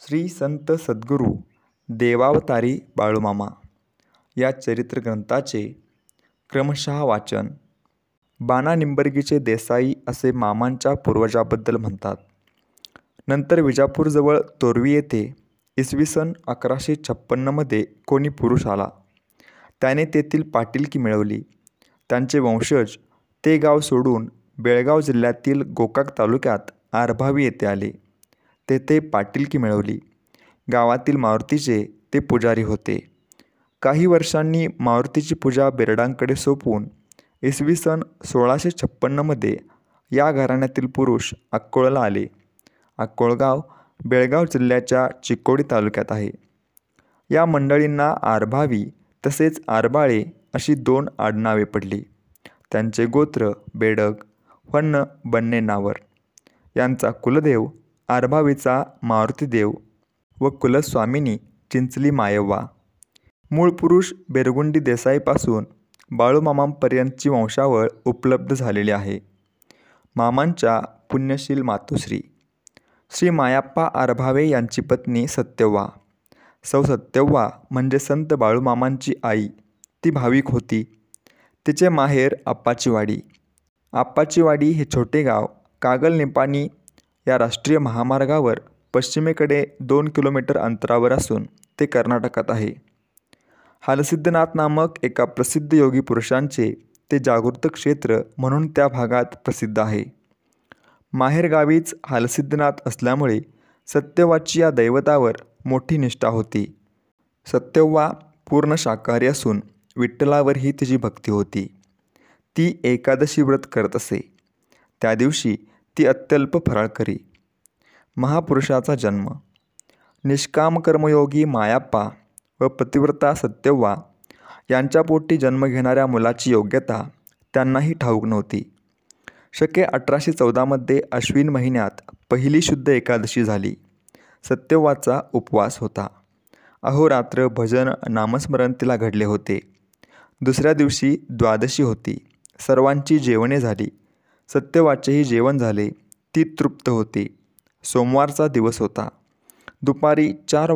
श्री संत सद्गुरू देवावतारी बाळूमामा या चरित्र ग्रंथाचे क्रमशः वाचन. बाणा निंबर्गीचे देसाई असे मामांच्या पूर्वजाबद्दल म्हणतात. नंतर विजापूरजवळ तोरवी येथे इसवी सन 1156 कोणी पुरुष आला. त्याने तेथील पाटीलकी मिळवली. त्यांचे वंशज ते गाव सोडून बेळगाव जिल्ह्यातील गोकाक तालुक्यात आरभावी येथे आले. तेथे पाटीलकी मिळवली. गावातील मारुतीचे ते पुजारी होते. काही वर्षांनी मारुतीची पूजा बेरडांकडे सोपवून इसवी सन 1656 या घराण्यातील पुरुष अक्कोळला आले. अक्कोळगाव बेळगाव जिल्ह्याच्या चिकोडी तालुक्यात आहे. या मंडळींना आरभावी तसेच आरबाळे अशी 2 आडनावे पडली. त्यांचे गोत्र बेडग, व्हन्न बन्नेनावर. यांचा कुलदेव आरभावीचा मारुतीदेव व कुलस्वामिनी चिंचली मायव्वा. मूळ पुरुष बेरगुंडी देसाईपासून बाळूमामांपर्यंतची वंशावळ उपलब्ध झालेली आहे. मामांच्या पुण्यशील मातोश्री श्री मायाप्पा आरभावे यांची पत्नी सत्यव्वा. सौ सत्यव्वा म्हणजे संत बाळूमामांची आई. ती भाविक होती. तिचे माहेर आप्पाचीवाडी. आप्पाचीवाडी हे छोटे गाव कागल निपाणी या राष्ट्रीय महामार्गावर पश्चिमेकडे 2 किलोमीटर अंतरावर असून ते कर्नाटकात आहे. हालसिद्धनाथ नामक एका प्रसिद्ध योगी पुरुषांचे ते जागृत क्षेत्र म्हणून त्या भागात प्रसिद्ध आहे. माहेरगावीच हालसिद्धनाथ असल्यामुळे सत्यव्वाची या दैवतावर मोठी निष्ठा होती. सत्यव्वा पूर्ण शाकाहारी असून विठ्ठलावरही तिची भक्ती होती. ती एकादशी व्रत करत असे. त्या दिवशी ती अत्यल्प फराळ करी. महापुरुषाचा जन्म. निष्काम कर्मयोगी मायाप्पा व पतिव्रता सत्यव्वा यांच्या पोटी जन्म घेणाऱ्या मुलाची योग्यता त्यांनाही ठाऊक नव्हती. शके 1814 अश्विन महिन्यात पहिली शुद्ध एकादशी झाली. सत्यव्वाचा उपवास होता. अहोरात्र भजन नामस्मरण तिला घडले होते. दुसऱ्या दिवशी द्वादशी होती. सर्वांची जेवणे झाली. सत्यव्वाचेही जेवण झाले. ती तृप्त होती. सोमवारचा दिवस होता. दुपारी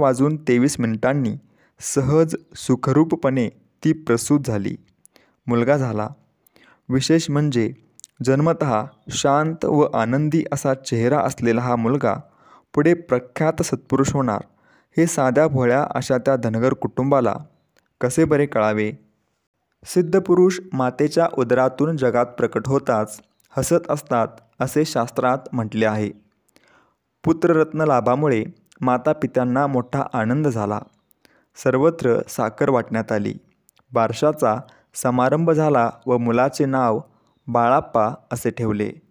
4:23 सहज सुखरूपपणे ती प्रसूत झाली. मुलगा झाला. विशेष म्हणजे जन्मतः शांत व आनंदी असा चेहरा असलेला हा मुलगा पुढे प्रख्यात सत्पुरुष होणार हे साध्या भोळ्या अशा त्या धनगर कुटुंबाला कसे बरे कळावे. सिद्धपुरुष मातेच्या उदरातून जगात प्रकट होताच हसत असतात असे शास्त्रात म्हटले आहे. पुत्ररत्न लाभामुळे मातापित्यांना मोठा आनंद झाला. सर्वत्र साखर वाटण्यात आली. बारशाचा समारंभ झाला व मुलाचे नाव बाळाप्पा असे ठेवले.